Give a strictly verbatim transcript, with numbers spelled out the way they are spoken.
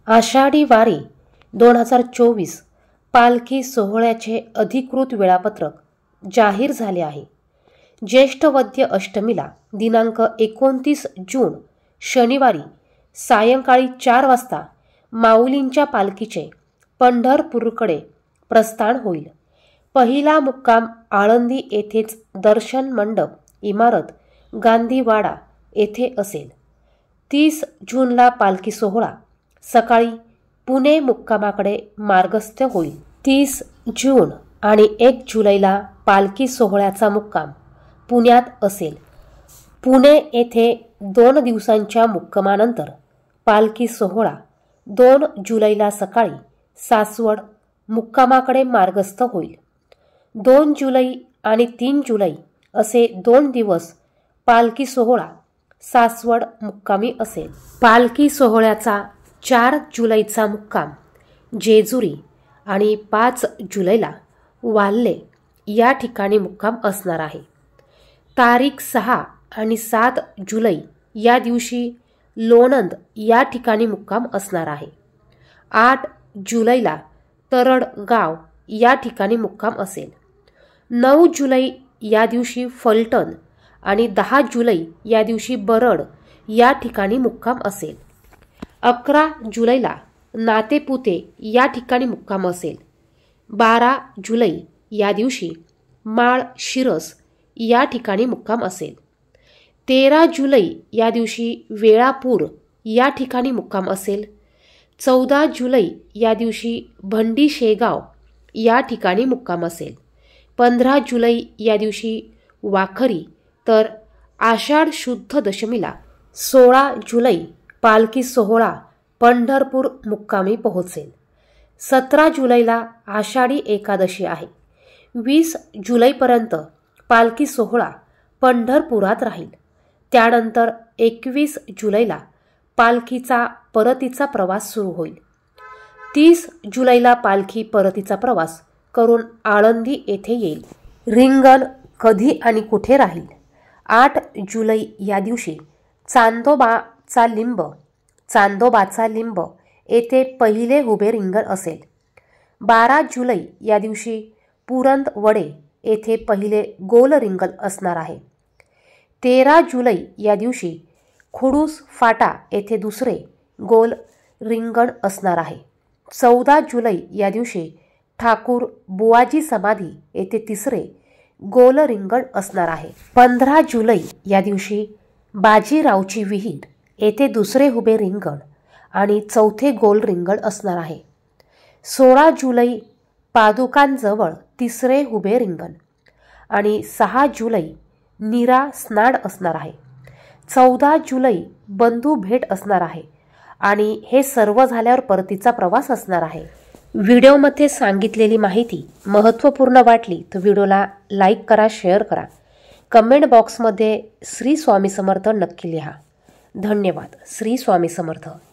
आषाढी वारी दोन हजार चोवीस पालखी सोहळ्याचे अधिकृत वेळापत्रक जाहीर झाले आहे। ज्येष्ठ वद्य अष्टमीला दिनांक एकोणतीस जून शनिवारी सायंकाळी चार वाजता माऊलींच्या पालखीचे पंढरपूरकडे प्रस्थान होईल। पहिला मुक्काम आळंदी येथेच दर्शन मंडप इमारत गांधीवाडा येथे असेल। तीस जूनला पालखी सोहळा सकाळी पुणे मुक्कामाकडे मार्गस्थ होईल। तीस जून आणि एक जुलैला पालखी सोहळ्याचा मुक्काम पुण्यात असेल। पुणे येथे दोन दिवसांच्या मुक्कामानंतर पालखी सोहळा दोन जुलैला सकाळी सासवड मुक्कामाकडे मार्गस्थ होईल। दोन जुलै आणि तीन जुलै असे दोन दिवस पालखी सोहळा सासवड मुक्कामी असेल। पालखी सोहळ्याचा चार जुलैचा मुक्काम जेजुरी आणि पाच जुलैला वाल्हे या ठिकाणी मुक्काम असणार आहे। तारीख सहा आणि सात जुलै या दिवशी लोणंद या ठिकाणी मुक्काम असणार आहे। आठ जुलैला तरड गाव या ठिकाणी मुक्काम असेल। नऊ जुलै या दिवशी फलटण आणि दहा जुलै या दिवशी बरड या ठिकाणी मुक्काम असेल। अकरा जुलैला नातेपुते या ठिकाणी मुक्काम असेल। बारा जुलै या दिवशी माळ शिरस या ठिकाणी मुक्काम असेल। तेरा जुलै या दिवशी वेळापूर या ठिकाणी मुक्काम असेल। चौदा जुलै या दिवशी भंडी शेगाव या ठिकाणी मुक्काम असेल। पंधरा जुलै या दिवशी वाखरी तर आषाढ शुद्ध दशमीला सोळा जुलै पालखी सोहळा पंढरपूर मुक्कामी पोहोचेल। सतरा जुलैला आषाढी एकादशी आहे। वीस जुलैपर्यंत पालखी सोहळा पंढरपुरात राहील। त्यानंतर एकवीस जुलैला पालखीचा परतीचा प्रवास सुरू होईल। तीस जुलैला पालखी परतीचा प्रवास करून आळंदी येथे येईल। रिंगण कधी आणि कुठे राहील? आठ जुलै या दिवशी चांदोबाचा लिंब चांदोबाचा लिंब येथे पहिले उभे रिंगण असेल। बारा जुलै या दिवशी पुरंदवडे येथे पहिले गोल रिंगण असणार आहे। तेरा जुलै या दिवशी खुडूस फाटा येथे दुसरे गोल रिंगण असणार आहे। चौदा जुलै या दिवशी ठाकूर बुवाजी समाधी येथे तिसरे गोल रिंगण असणार आहे। पंधरा जुलै या दिवशी बाजीरावची विहीर येथे दुसरे उभे रिंगण आणि चौथे गोल रिंगण असणार आहे। सोळा जुलै पादुकांजवळ तिसरे उभे रिंगण आणि सहा जुलै नीरा स्नान असणार आहे। चौदा जुलै बंधू भेट असणार आहे आणि हे सर्व झाल्यावर परतीचा प्रवास असणार आहे। व्हिडिओमध्ये सांगितलेली माहिती महत्त्वपूर्ण वाटली तर व्हिडिओला लाईक करा, शेअर करा। कमेंट बॉक्समध्ये श्री स्वामी समर्थ नक्की लिहा। धन्यवाद। श्री स्वामी समर्थ।